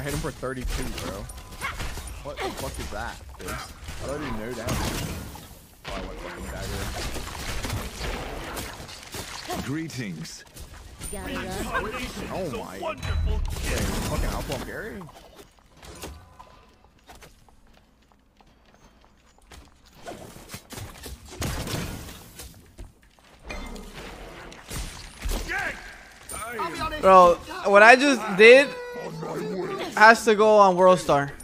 hit him for 32, bro. What the fuck is that, dude? I don't even know damage. Oh, I went fucking dagger. Greetings. Oh my. Wait, fucking Outplay Gary? Bro, what I just did has to go on World Star.